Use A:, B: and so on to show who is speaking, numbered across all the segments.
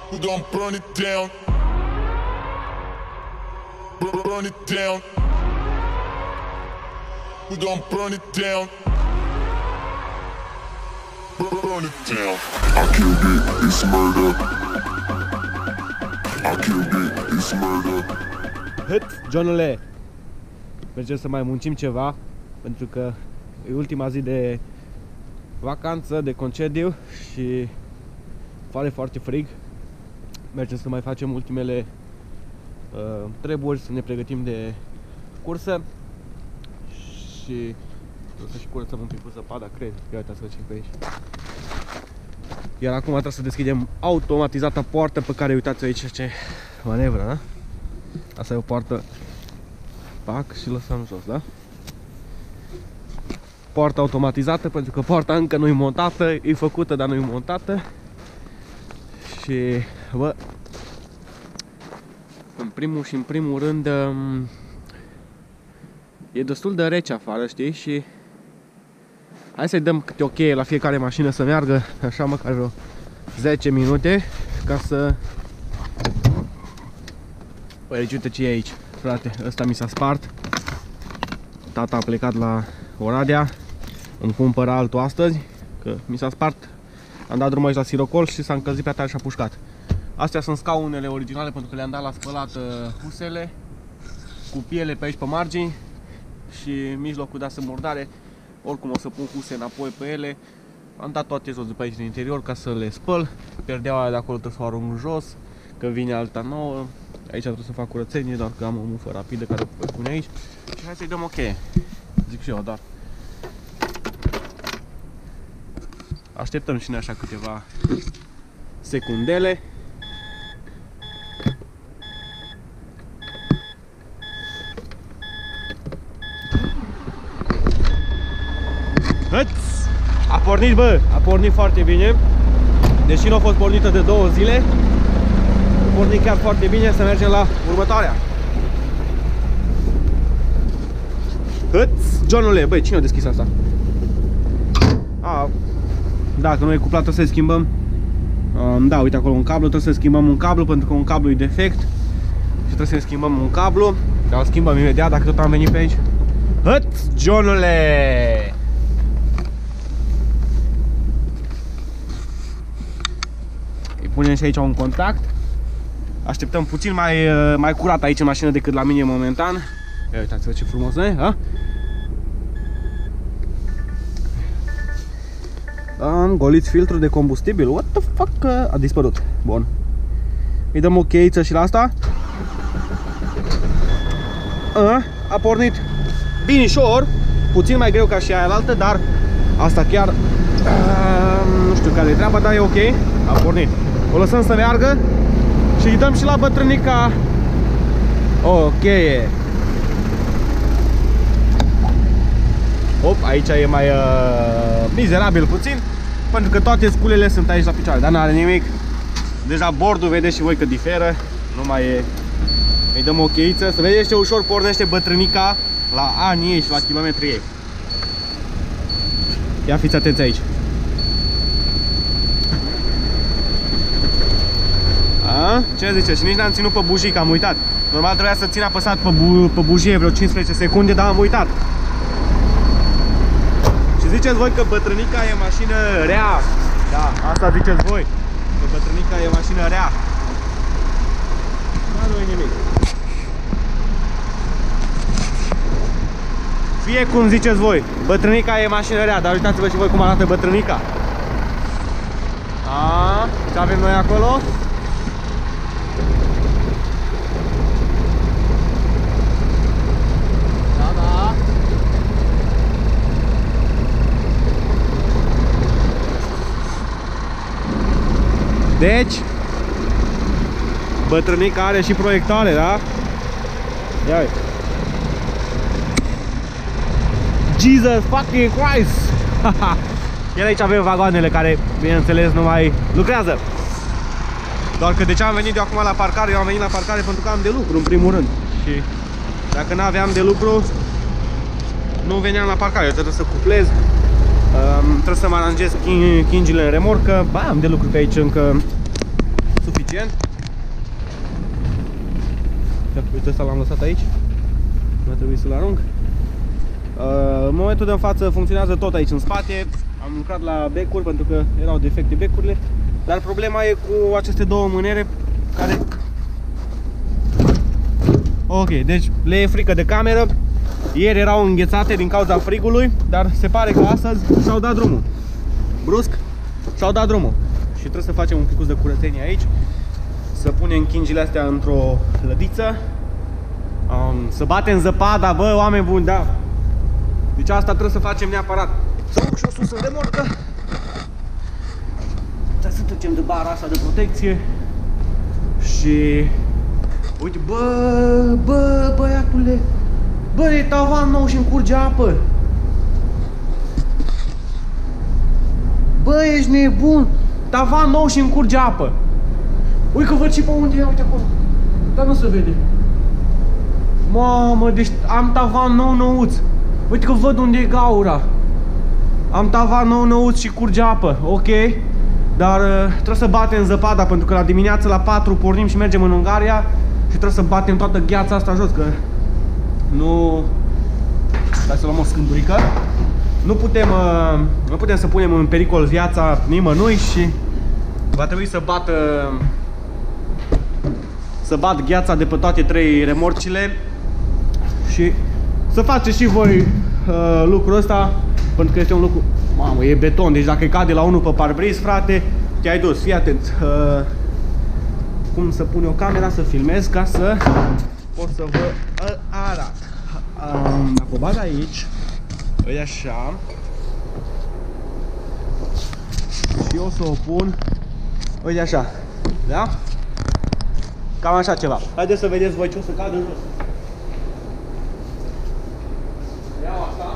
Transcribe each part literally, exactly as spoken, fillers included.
A: We gon' burn it down. Burn it down. We gon' burn it down. Burn it down. I killed it, it's murder. I killed it, it's murder.
B: Hât, Johnule! Mergem să mai muncim ceva, pentru că e ultima zi de vacanță, de concediu și pare foarte frig. Mergem să mai facem ultimele uh, treburi, să ne pregătim de cursă și o să și curățăm un pic cu zăpada, cred. Ia uitați-vă ce pe aici. Iar acum trebuie să deschidem automatizata poartă pe care uitați aici ce manevră, da? Asta e o poartă. Pac și lăsăm jos, da? Poartă automatizată, pentru că poarta încă nu e montată, e făcută, dar nu e montată. Și, bă, în primul și în primul rând e destul de rece afară, știi? Și hai să-i dăm câte o cheie la fiecare mașină să meargă așa măcar vreo zece minute ca să... Păi, deci uite ce e aici, frate, ăsta mi s-a spart. Tata a plecat la Oradea, îmi cumpără altul astăzi, că mi s-a spart. Am dat drumul aici la sirocol și s-a încălzit pe tare și a pușcat. Astea sunt scaunele originale pentru că le-am dat la spălat uh, husele cu piele pe aici pe margini și mijlocul da să murdare. Oricum o să pun huse înapoi pe ele. Am dat toate jos după aici din interior ca să le spăl. Perdeaua aia de acolo trebuie să o arunc jos, că vine alta nouă. Aici trebuie să fac curățenie, doar că am o mufă rapidă care o voi pune aici. Și hai să-i dăm o cheie. Zic și eu, dar așteptăm și noi așa câteva secundele. Hăț! A pornit, bă! A pornit foarte bine. Deși nu a fost pornită de două zile, a pornit chiar foarte bine. Să mergem la următoarea. Hăț! Johnule, băi, cine a deschis asta? A, dacă nu e cuplat, trebuie să schimbăm. Um, da, uite acolo un cablu, trebuie să schimbăm un cablu pentru că un cablu e defect. Și trebuie să schimbăm un cablu. Dar îl schimbăm imediat dacă tot am venit pe aici. Hăț! Johnule! Îi punem și aici un contact. Așteptăm puțin mai, mai curat aici în mașină decât la mine momentan. Ia uitați-vă ce frumos e, ha? Am golit filtrul de combustibil. What the fuck? A dispărut. Bun. Îi dăm o cheiță și la asta. A, a pornit binișor. Puțin mai greu ca și aia altă, dar asta chiar a, nu știu care e treaba, dar e ok. A pornit. O lăsăm să meargă și îi dăm și la bătrânica o cheie. Hop, aici e mai uh, mizerabil puțin, pentru că toate sculele sunt aici la picioare, dar n-are nimic. Deja bordul, vedeți și voi că diferă. Nu mai e. Îi dăm o cheiță, să vedeți ce ușor pornește bătrânica la anii ei și la kilometrii ei. Ia fiți atenți aici. A? Ce zice? Și nici n-am ținut pe bujii, că am uitat. Normal trebuia să țin apăsat pe, bu pe bujie vreo cincisprezece secunde, dar am uitat. Și ziceți voi că bătrânica e mașină rea. Da, asta ziceți voi, că bătrânica e mașină rea. Dar nu e nimic. Fie cum ziceți voi, bătrânica e mașină rea, dar uitați-vă și voi cum arată bătrânica. A, ce avem noi acolo? Da, da. Deci, bătrânica are și proiectoare, da? Ia uite. Jesus fucking Christ! Iar aici avem vagoanele care, bineînțeles, nu mai lucrează. Doar că de ce am venit eu acum la parcare? Eu am venit la parcare pentru că am de lucru, în primul rând. Și dacă nu aveam de lucru, nu veneam la parcare. Eu trebuie să cuplez, um, trebuie să mă aranjez chingile în remorcă. Ba, am de lucru pe aici încă suficient. Uite, ăsta l-am lăsat aici. Nu trebuie să-l arunc. În momentul de față funcționează tot aici în spate. Am lucrat la becuri pentru că erau defecte becurile. Dar problema e cu aceste două mânere care... Ok, deci le e frică de cameră. Ieri erau înghețate din cauza frigului, dar se pare că astăzi și-au dat drumul. Brusc și-au dat drumul. Și trebuie să facem un pic de curățenie aici. Să punem chingile astea într-o lădiță. Um, să batem zăpada, bă, oameni buni, da. Deci asta trebuie să facem neapărat. Să urc și o sus în remorcă. Trebuie să trecem de bara asta de protecție. Și... Uite, bă, bă, băiatule. Bă, e tavan nou și îmi curge apă. Bă, ești nebun. Tavan nou și îmi curge apă. Uite că văd și pe unde e, uite acolo. Dar nu se vede. Mamă, deci am tavan nou nouț. Uite că văd unde e gaura. Am tavan nou nouț și curge apă, ok. Dar uh, trebuie să batem zăpada pentru că la dimineață la patru pornim și mergem în Ungaria. Și trebuie să batem toată gheața asta jos, că nu... Hai să luăm o scândurică. Nu putem, uh, nu putem să punem în pericol viața nimănui și va trebui să bat, uh, să bat gheața de pe toate trei remorcile. Și să faceți și voi uh, lucrul ăsta, pentru că este un lucru... Mamă, e beton, deci dacă cade la unul pe parbriz, frate, te-ai dus, fii atent. Uh, cum să pun o camera să filmez ca să pot să vă arăt. Um, dacă o bag aici, e așa. Și eu o să o pun, uite așa, da? Cam așa ceva. Haideți să vedeți voi ce o să cadă în jos. Iau asta.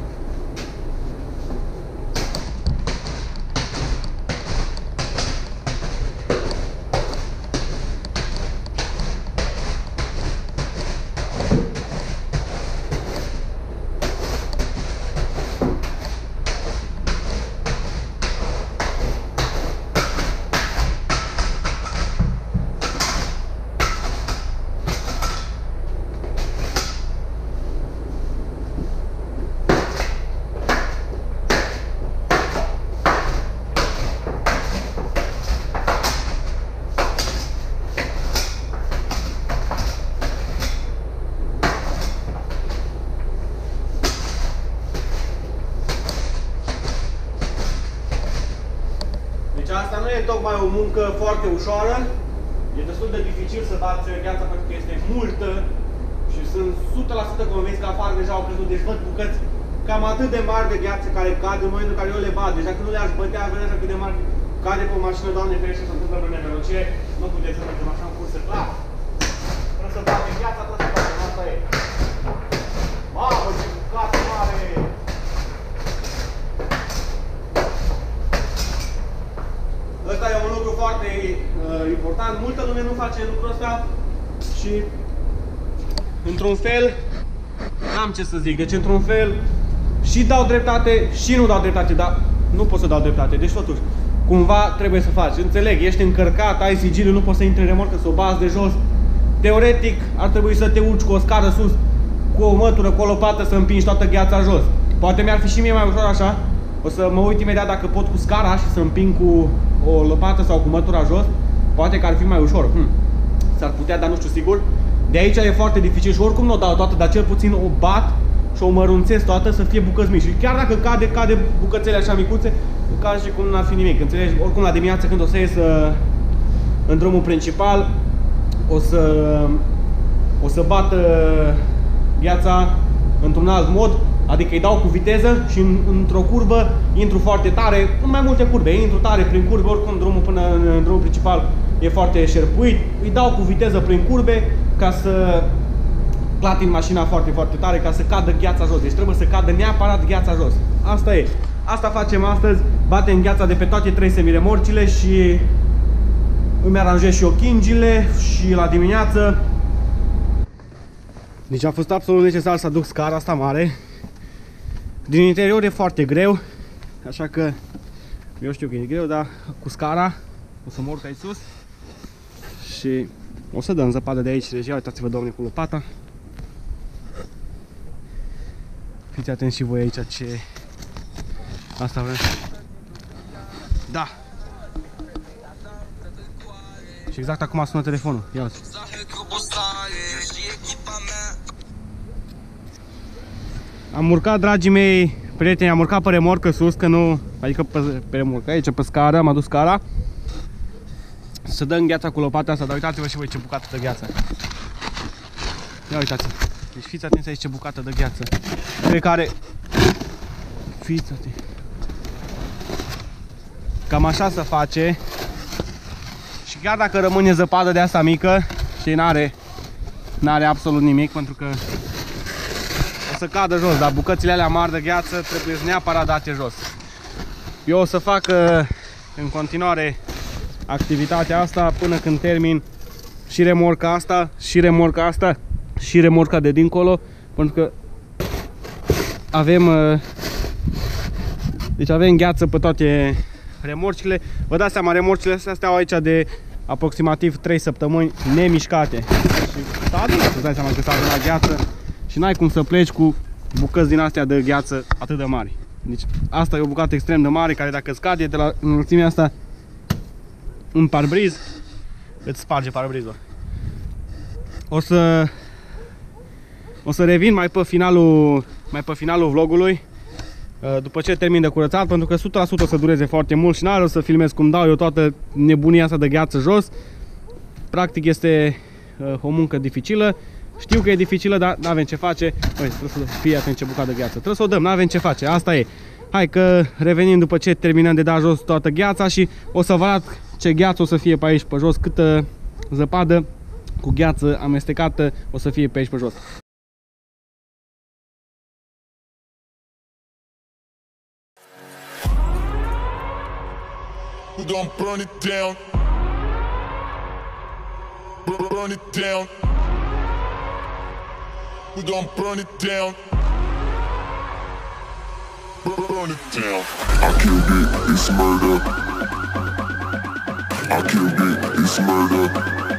B: Asta nu e tocmai o muncă foarte ușoară. E destul de dificil să bați gheața pentru că este multă și sunt o sută la sută convins că afară deja au căzut. Deci văd bucăți cam atât de mari de gheață care cad în momentul în care eu le bat. Deci dacă nu le-aș bătea, vedeți cât de mari cade pe o mașină, Doamne ferește, să întâmplă în nenorocire. Nu puteți să mergem așa în cursă, clar. Trebuie să batem gheața, trebuie să batem, asta e. Mamă, ce bucată mare! Ăsta e un lucru foarte uh, important. Multă lume nu face lucrul ăsta și într-un fel, n-am ce să zic, deci într-un fel și dau dreptate și nu dau dreptate, dar nu pot să dau dreptate, deci totuși, cumva trebuie să faci. Înțeleg, ești încărcat, ai sigiliu, nu poți să intri în remorcă, să o bați de jos. Teoretic, ar trebui să te urci cu o scară sus, cu o mătură, cu o lopată, să împingi toată gheața jos. Poate mi-ar fi și mie mai ușor așa. O să mă uit imediat dacă pot cu scara și să împing cu o lopată sau cu mătura jos. Poate că ar fi mai ușor. Hm. S-ar putea, dar nu știu sigur. De aici e foarte dificil și oricum nu o dau toată, dar cel puțin o bat și o mărunțesc toată să fie bucăți mici. Și chiar dacă cade, cade bucățele așa micuțe, ca și cum n-ar fi nimic. Înțelegi? Oricum la dimineață când o să ies uh, în drumul principal, o să, o să bat uh, gheața într-un alt mod. Adică îi dau cu viteză și în, într-o curbă intru foarte tare, în mai multe curbe, intru tare prin curbe, oricum drumul până în, în drumul principal e foarte șerpuit. Îi dau cu viteză prin curbe ca să clatin mașina foarte, foarte tare, ca să cadă gheața jos. Deci trebuie să cadă neapărat gheața jos. Asta e. Asta facem astăzi, batem gheața de pe toate trei semiremorcile și îmi aranjez și ochingile și la dimineață. Deci a fost absolut necesar să aduc scara asta mare. Din interior e foarte greu, așa că eu știu că e greu, dar cu scara o să mă urc aici sus și o să dăm zăpadă de aici, regia. Uitați-vă, doamne, cu lopata. Fiți atenți și voi aici ce... Asta vrem. Da. Și exact acum sună telefonul. Ia uite. Am urcat, dragii mei prieteni, am urcat pe remorcă sus, că nu... Adică pe, pe remorcă, aici pe scară, am adus scara. Să dăm gheața cu lopata asta, dar uitați-vă și voi ce bucată de gheață. Ia uitați. Deci fiți atenți aici ce bucată de gheață. Cred că are... Fiți atenți. Cam așa se face. Și chiar dacă rămâne zăpadă de asta mică, și n-are n-are absolut nimic, pentru că o să cadă jos, dar bucățile alea mari de gheață trebuie neapărat date jos. Eu o să fac în continuare activitatea asta până când termin și remorca asta, și remorca asta, și remorca de dincolo, pentru că avem deci avem gheață pe toate remorcile. Vă dați seama, remorcile astea stau aici de aproximativ trei săptămâni nemișcate. Și s-a adunat, îți dai seama că s-a adunat gheață și n-ai cum să pleci cu bucăți din astea de gheață atât de mari. Deci asta e o bucată extrem de mare care dacă scade de la înălțimea asta în parbriz, îți sparge parbrizul. O să o să revin mai pe finalul mai pe finalul vlogului după ce termin de curățat, pentru că o sută la sută o să dureze foarte mult și n-are rost să filmez cum dau eu toată nebunia asta de gheață jos. Practic este o muncă dificilă. Știu că e dificilă, dar n-avem ce face. Băi, trebuie să fie atent ce bucată de gheață. Trebuie să o dăm, n-avem ce face. Asta e. Hai că revenim după ce terminăm de dat jos toată gheața și o să vă arăt ce gheață o să fie pe aici pe jos, câtă zăpadă cu gheață amestecată o să fie pe aici pe jos.
A: We gon' burn it down. Burn it down. We gon' burn it down. Burn it down. I killed it, it's murder. I killed it, it's murder.